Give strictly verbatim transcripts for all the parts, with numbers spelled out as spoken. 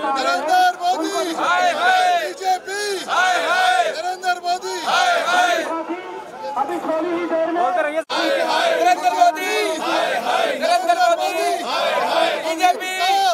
Narendra Modi BJP, Narendra Modi अभी थोड़ी ही देर में नरेंद्र मोदी, नरेंद्र मोदी बीजेपी,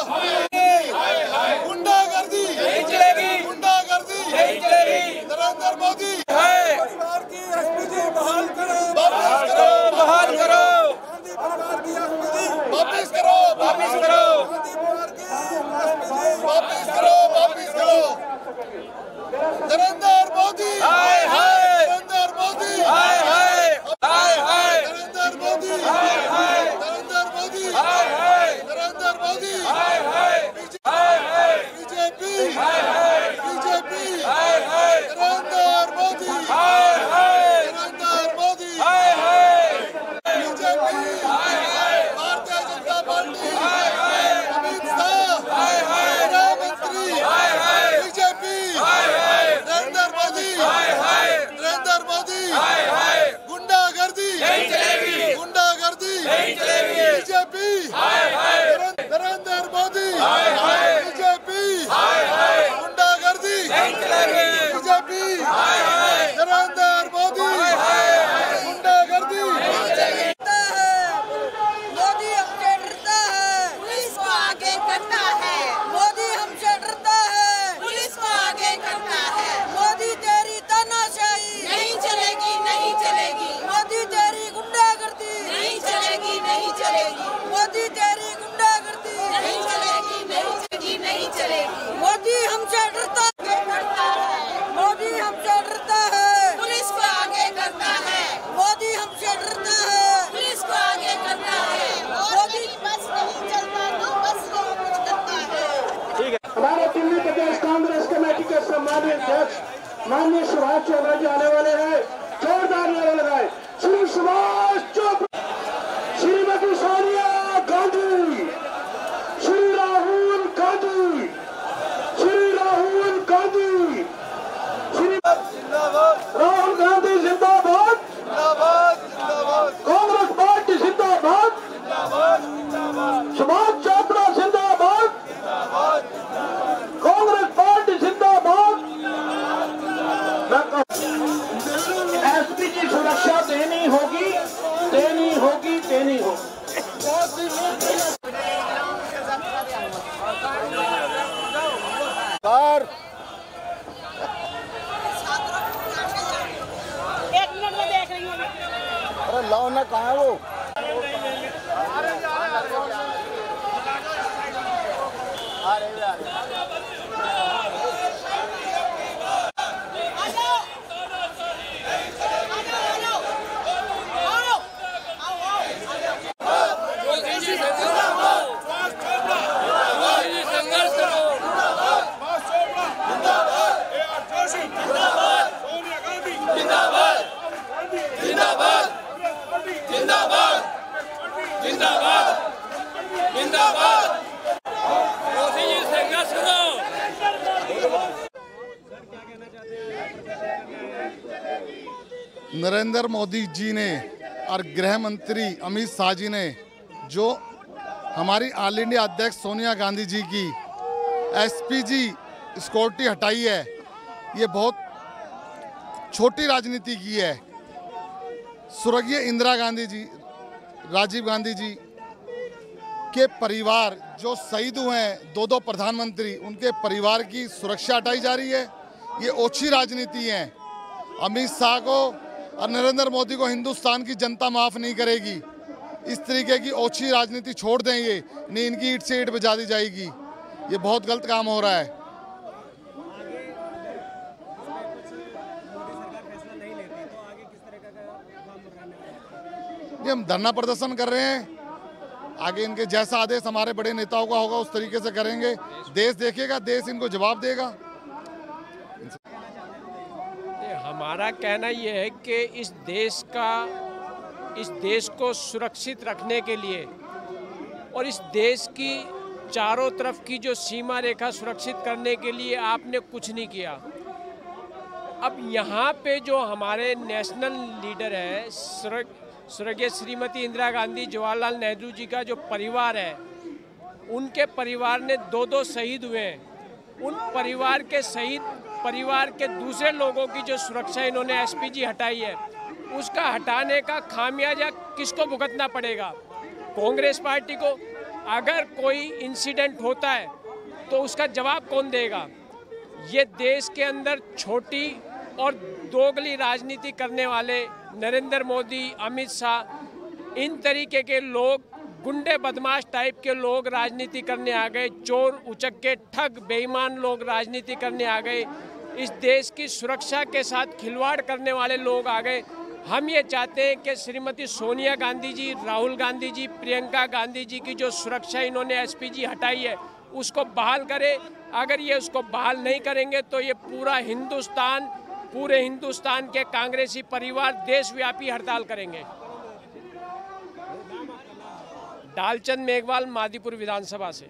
गुंडागर्दी नहीं चलेगी, गुंडागर्दी नहीं चलेगी। नरेंद्र मोदी परिवार की एसपीजी बहाल करो, वापस करो, बहाल करो, गांधी परिवार की एसपीजी वापस करो, वापिस करो, गांधी परिवार की एसपीजी वापस करो, वापस करो। नरेंद्र मोदी, हाय हाय, नरेंद्र मोदी, हाय हाय, हाय हाय, नरेंद्र मोदी, हाय हाय, नरेंद्र मोदी, हाय हाय, नरेंद्र मोदी, हाय हाय, हाय हाय, बीजेपी, हाय हाय, बीजेपी, हाय हाय, नरेंद्र मोदी, हाय हाय, नरेंद्र मोदी, हाय हाय, बीजेपी, भारतीय जनता पार्टी, अमित शाह, गृह मंत्री, बीजेपी, नरेंद्र मोदी, नरेंद्र मोदी, गुंडागर्दी नहीं चलेगी, गुंडागर्दी नहीं चलेगी, बीजेपी, नरेंद्र मोदी, बीजेपी, गुंडागर्दी नहीं चलेगी, बीजेपी, नरेंद्र मोदी, गुंडागर्दी मोदी हमसे डरता है, पुलिस को आगे करता है। मोदी हमसे डरता है, पुलिस को आगे करता है। मोदी तेरी तानाशाही नहीं चलेगी, नहीं चलेगी। मोदी तेरी गुंडागर्दी नहीं चलेगी, नहीं चलेगी। मोदी तेरी गुंडागर्दी नहीं चलेगी, नहीं चलेगी, नहीं चलेगी। मोदी हमसे डरता है, मोदी हमसे डरता है, पुलिस को आगे करता है। मोदी हमसे डरता है, पुलिस को आगे करता है। मोदी बस नहीं चलता तो बस नहीं कुछ करता है। हमारे दिल्ली प्रदेश कांग्रेस कमेटी के सम्मानित अध्यक्ष माननीय सुभाष चौधरी जी आने वाले हैं। जोरदार नारा लगाए, श्री सुभाष चौधरी, श्रीमती सोनिया गांधी, श्री राहुल गांधी, श्री राहुल गांधी, श्री राहुल गांधी जिंदाबाद, कांग्रेस पार्टी जिंदाबाद, सुभाष चौधरी जिंदाबाद, कांग्रेस पार्टी जिंदाबाद। एसपीजी सुरक्षा देनी होगी, देनी होगी, देनी होगी। एक मिनट में देख रही हूँ। अरे लाओ ना, कहाँ है वो? नरेंद्र मोदी जी ने और गृह मंत्री अमित शाह जी ने जो हमारी ऑल इंडिया अध्यक्ष सोनिया गांधी जी की एसपीजी सिक्योरिटी हटाई है, ये बहुत छोटी राजनीति की है। स्वर्गीय इंदिरा गांधी जी, राजीव गांधी जी के परिवार जो शहीद हुए हैं, दो दो प्रधानमंत्री, उनके परिवार की सुरक्षा हटाई जा रही है। ये ओछी राजनीति है। अमित शाह को और नरेंद्र मोदी को हिंदुस्तान की जनता माफ़ नहीं करेगी। इस तरीके की ओछी राजनीति छोड़ दें, ये नहीं इनकी ईंट से ईंट बजा दी जाएगी। ये बहुत गलत काम हो रहा है। ये हम धरना प्रदर्शन कर रहे हैं, आगे इनके जैसा आदेश हमारे बड़े नेताओं का होगा उस तरीके से करेंगे। देश देखेगा, देश इनको जवाब देगा। हमारा कहना ये है कि इस देश का इस देश को सुरक्षित रखने के लिए और इस देश की चारों तरफ की जो सीमा रेखा सुरक्षित करने के लिए आपने कुछ नहीं किया। अब यहाँ पे जो हमारे नेशनल लीडर है, स्वर्गीय श्रीमती इंदिरा गांधी, जवाहरलाल नेहरू जी का जो परिवार है, उनके परिवार ने दो दो शहीद हुए हैं। उन परिवार के शहीद परिवार के दूसरे लोगों की जो सुरक्षा इन्होंने एसपीजी हटाई है, उसका हटाने का खामियाजा किसको भुगतना पड़ेगा? कांग्रेस पार्टी को। अगर कोई इंसिडेंट होता है तो उसका जवाब कौन देगा? ये देश के अंदर छोटी और दोगली राजनीति करने वाले नरेंद्र मोदी, अमित शाह, इन तरीके के लोग, गुंडे बदमाश टाइप के लोग राजनीति करने आ गए। चोर उचक्के ठग बेईमान लोग राजनीति करने आ गए। इस देश की सुरक्षा के साथ खिलवाड़ करने वाले लोग आ गए। हम ये चाहते हैं कि श्रीमती सोनिया गांधी जी, राहुल गांधी जी, प्रियंका गांधी जी की जो सुरक्षा इन्होंने एसपीजी हटाई है उसको बहाल करे। अगर ये उसको बहाल नहीं करेंगे तो ये पूरा हिंदुस्तान, पूरे हिंदुस्तान के कांग्रेसी परिवार देशव्यापी हड़ताल करेंगे। डालचंद मेघवाल, मादीपुर विधानसभा से।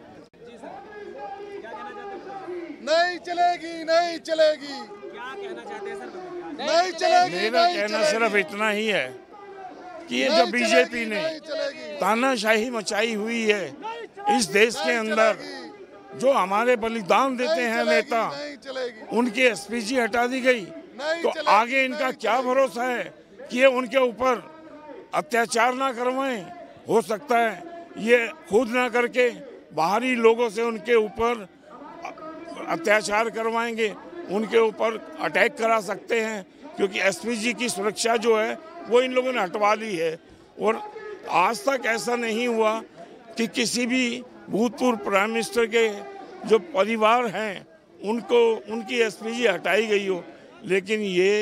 नहीं चलेगी, नहीं चलेगी, क्या कहना चाहते हैं सर? नहीं चलेगी। मेरा कहना सिर्फ इतना ही है कि ये जो बीजेपी ने तानाशाही मचाई हुई है इस देश के अंदर, जो हमारे बलिदान देते हैं नेता, उनकी एसपीजी हटा दी गई, तो आगे इनका क्या भरोसा है कि ये उनके ऊपर अत्याचार ना करवाएं? हो सकता है ये खुद ना करके बाहरी लोगों से उनके ऊपर अत्याचार करवाएंगे, उनके ऊपर अटैक करा सकते हैं, क्योंकि एसपीजी की सुरक्षा जो है वो इन लोगों ने हटवा ली है। और आज तक ऐसा नहीं हुआ कि किसी भी भूतपूर्व प्राइम मिनिस्टर के जो परिवार हैं उनको उनकी एसपीजी हटाई गई हो। लेकिन ये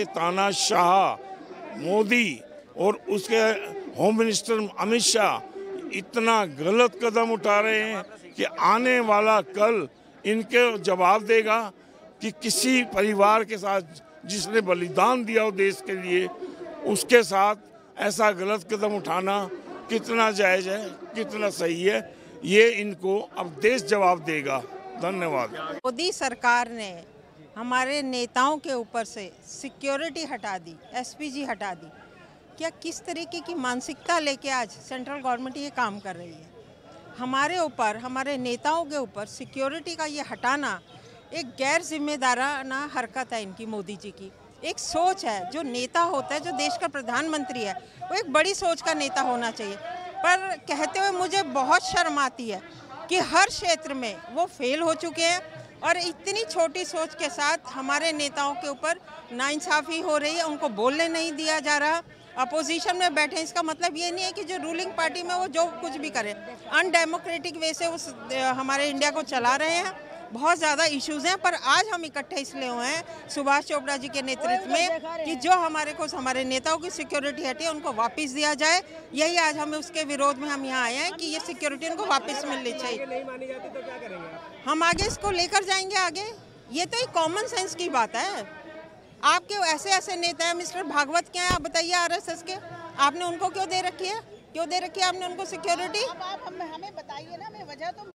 तानाशाह मोदी और उसके होम मिनिस्टर अमित शाह इतना गलत कदम उठा रहे हैं कि आने वाला कल इनके जवाब देगा कि किसी परिवार के साथ जिसने बलिदान दिया हो देश के लिए, उसके साथ ऐसा गलत कदम उठाना कितना जायज़ है, कितना सही है, ये इनको अब देश जवाब देगा। धन्यवाद। मोदी सरकार ने हमारे नेताओं के ऊपर से सिक्योरिटी हटा दी, एसपीजी हटा दी। क्या किस तरीके की मानसिकता लेके आज सेंट्रल गवर्नमेंट ये काम कर रही है? हमारे ऊपर, हमारे नेताओं के ऊपर सिक्योरिटी का ये हटाना एक गैर जिम्मेदाराना हरकत है इनकी, मोदी जी की। एक सोच है, जो नेता होता है, जो देश का प्रधानमंत्री है, वो एक बड़ी सोच का नेता होना चाहिए। पर कहते हुए मुझे बहुत शर्म आती है कि हर क्षेत्र में वो फेल हो चुके हैं और इतनी छोटी सोच के साथ हमारे नेताओं के ऊपर नाइंसाफ़ी हो रही है, उनको बोलने नहीं दिया जा रहा। अपोजिशन में बैठे, इसका मतलब ये नहीं है कि जो रूलिंग पार्टी में वो जो कुछ भी करे, अनडेमोक्रेटिक वे से उस हमारे इंडिया को चला रहे हैं। बहुत ज़्यादा इश्यूज़ हैं, पर आज हम इकट्ठे इसलिए हुए हैं सुभाष चोपड़ा जी के नेतृत्व में कि जो हमारे को हमारे नेताओं की सिक्योरिटी हटी है उनको वापस दिया जाए। यही आज हमें उसके विरोध में हम यहाँ आए हैं कि ये सिक्योरिटी उनको वापस मिलनी चाहिए। नहीं मानी जाती तो क्या करेंगे आप? हम आगे इसको लेकर जाएंगे आगे। ये तो एक कॉमन सेंस की बात है। आपके ऐसे ऐसे नेता हैं, मिस्टर भागवत क्या है आप बताइए, आरएसएस के, आपने उनको क्यों दे रखी है? क्यों दे रखी है आपने उनको सिक्योरिटी? अब आप हमें बताइए ना, हमें वजह तो